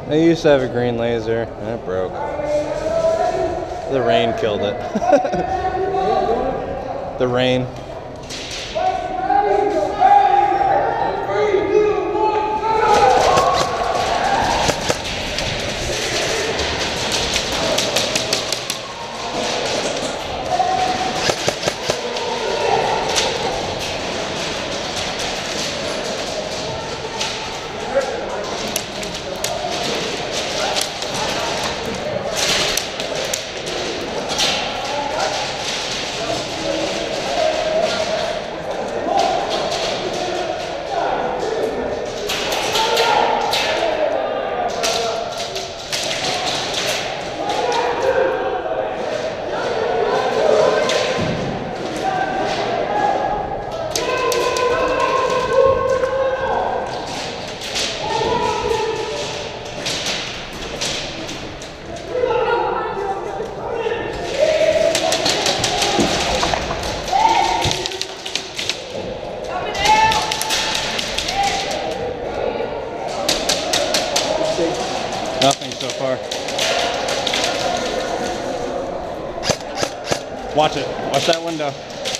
I used to have a green laser and it broke. The rain killed it. The rain. Nothing so far. Watch it. Watch that window.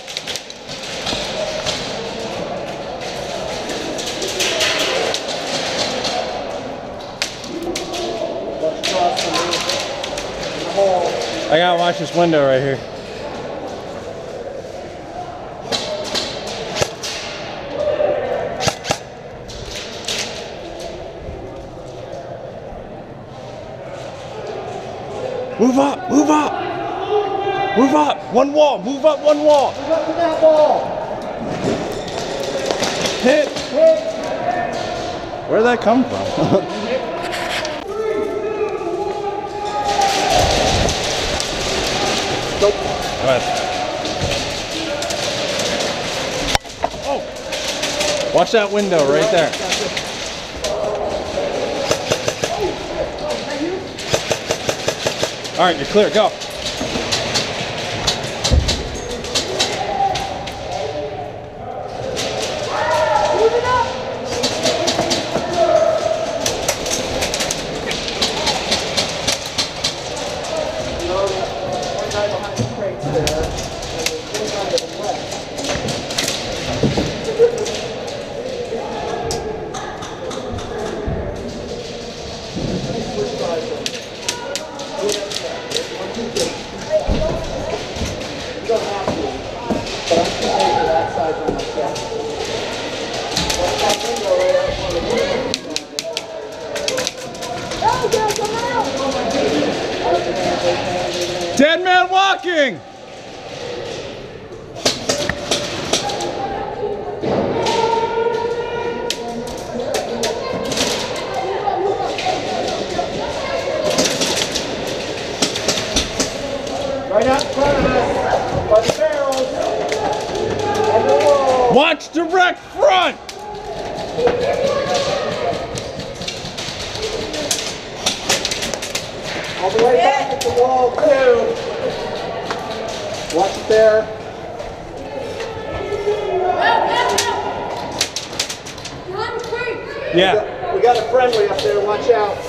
I gotta watch this window right here. Move up, move up, move up, one wall, move up one wall. Move up to that wall. Hit. Hit. Where'd that come from? Nope. Oh, watch that window right there. All right, you're clear, go. Move it up. One guy behind the crates there, and there's one guy to the left. Switch sides. You don't have to, but I'm going to take that side by myself. Watch that window right out in front of you. Dead man walking! Right out in front of us, by the barrels, and the wall. Watch direct front! All the way back at the wall, too. Watch it there. Yeah. We got a friendly up there, watch out.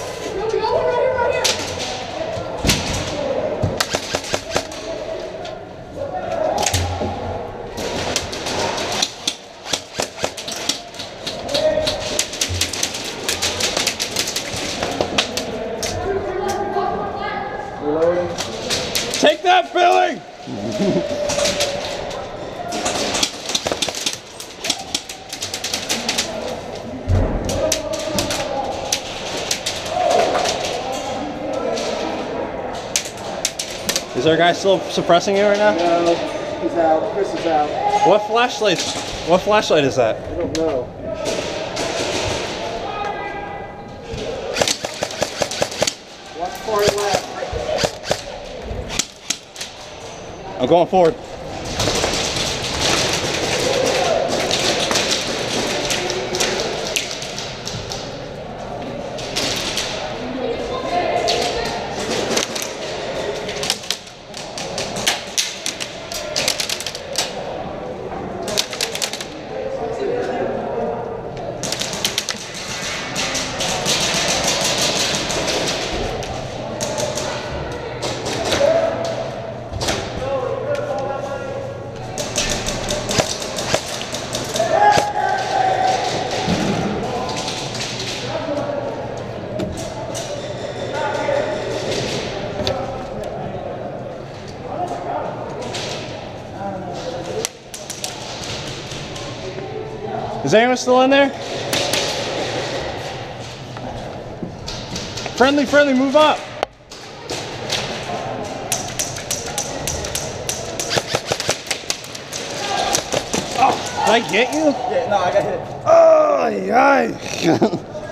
Reloading. Take that filling! Is our guy still suppressing you right now? No, he's out. Chris is out. What flashlight is that? I don't know. Watch far left. I'm going forward. Is anyone still in there? Friendly, friendly, move up. Oh, did I get you? Yeah, no, I got hit. Oh, yeah.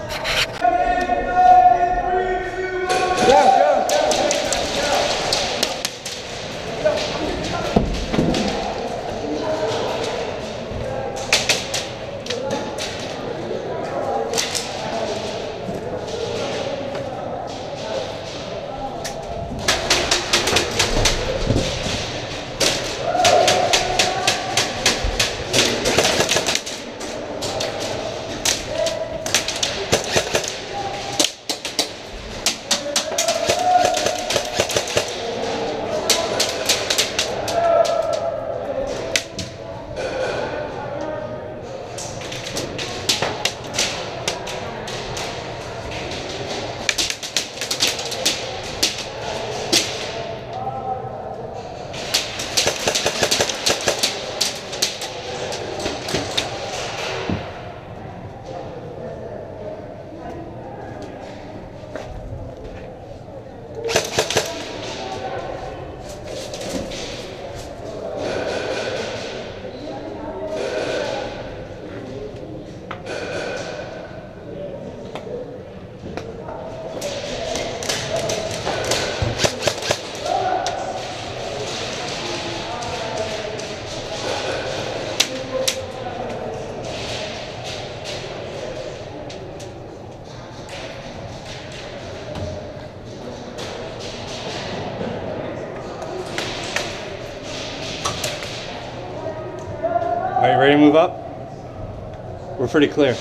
Are you ready to move up? We're pretty clear.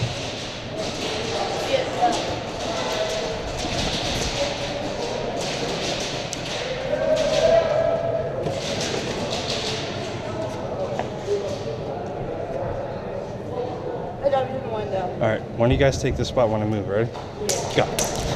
I got you in the window. All right, one of you guys take this spot when I move, ready? Go.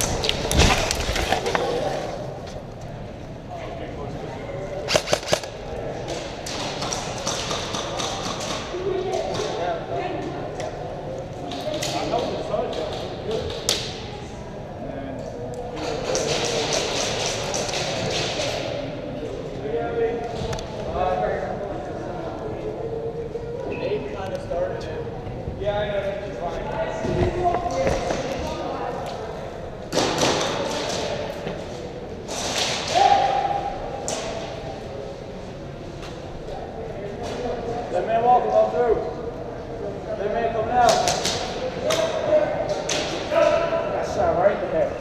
That man walking on through. That man coming out. That's right there.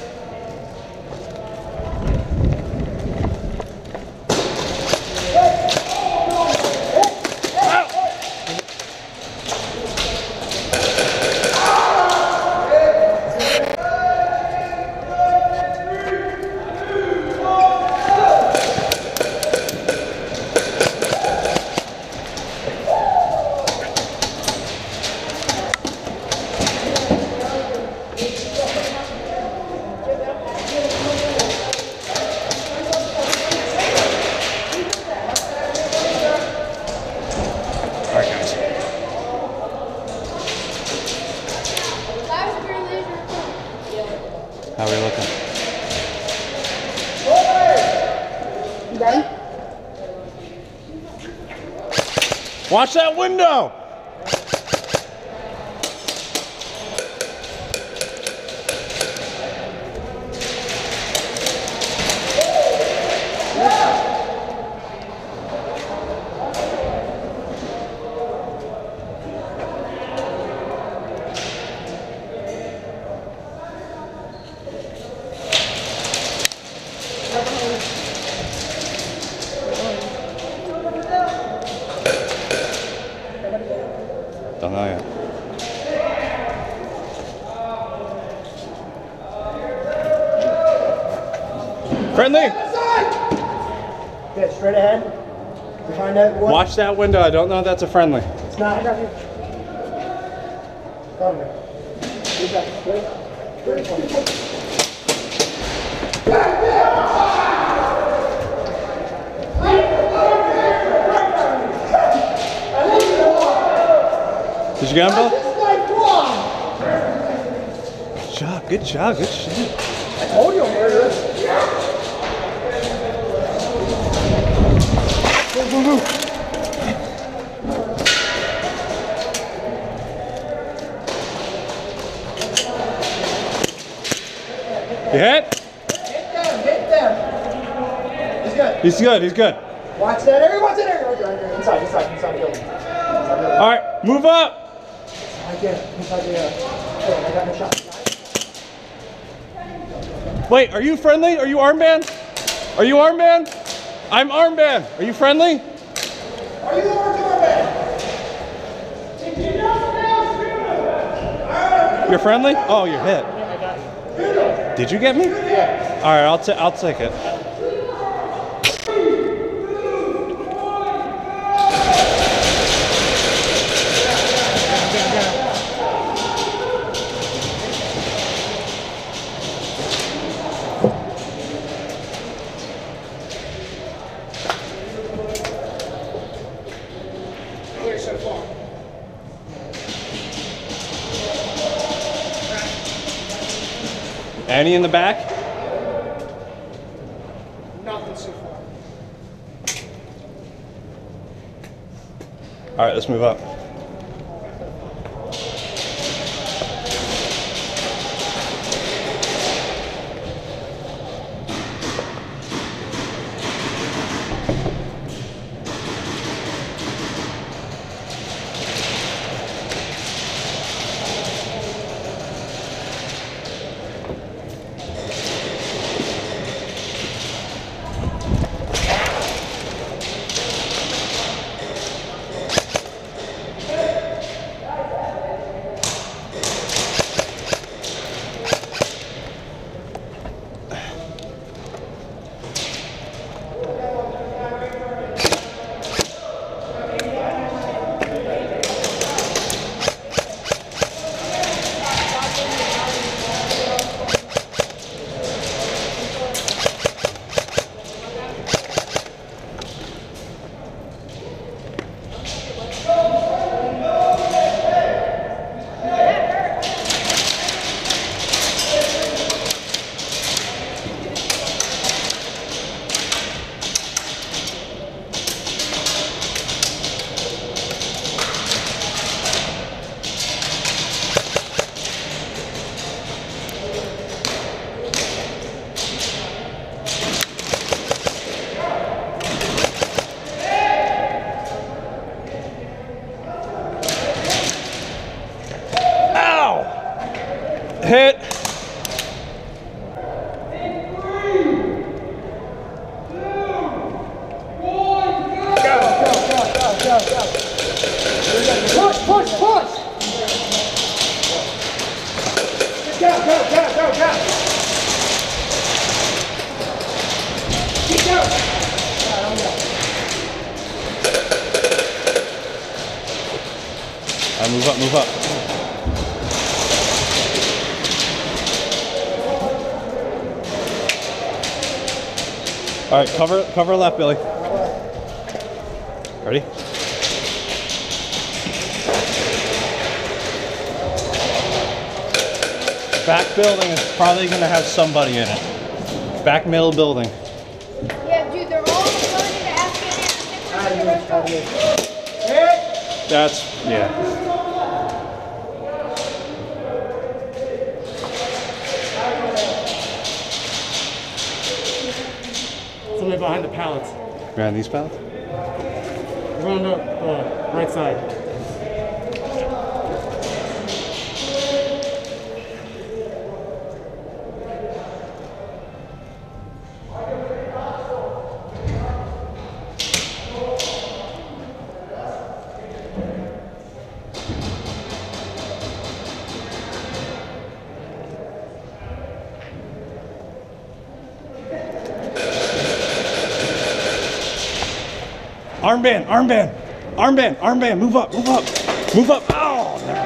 How are we looking? You ready? Watch that window! Don't know yet. Friendly! Yeah, straight ahead. Behind that one. Watch that window. I don't know if that's a friendly. It's not. Come here. You got it. Straight. Did you you get him, Bill? This is like one. Good job, good job, good shit. I told you I'm murderous. Move, move, move. You hit? Hit them, hit them. He's good. He's good, he's good. Watch that area, watch that area. Inside the building. All right, move up. Inside the I got no shot. Wait, are you friendly? Are you armband? Are you armband? I'm armband. Are you friendly? Are you the armband? You're friendly? Oh, you're hit. Did you get me? Yeah. All right, I'll take it. So far. Any in the back? Nothing so far. All right, let's move up. Hit. Push, push, push! Go. Keep going. Move up. All right, cover left, Billy. Ready? Back building is probably going to have somebody in it. Back middle building. Yeah, dude, they're all going into Afghanistan. That's, yeah. Somebody behind the pallets. Behind these pallets? We're on the right side. Armband, move up. Oh, no.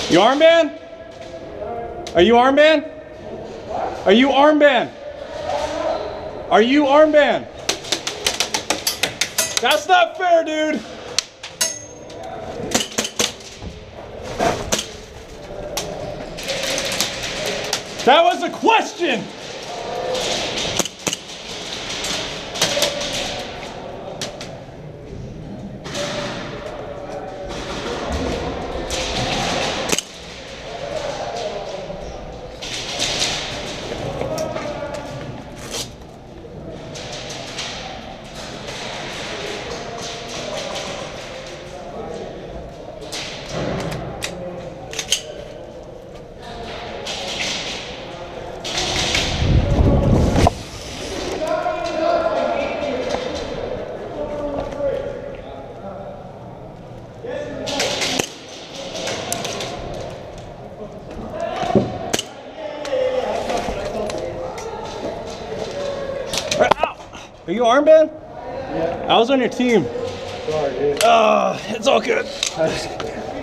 You armband? Are you armband? Are you armband? Are you armband? That's not fair, dude. That was a question. Are you armband? Yeah. I was on your team. Sorry, dude. It's all good.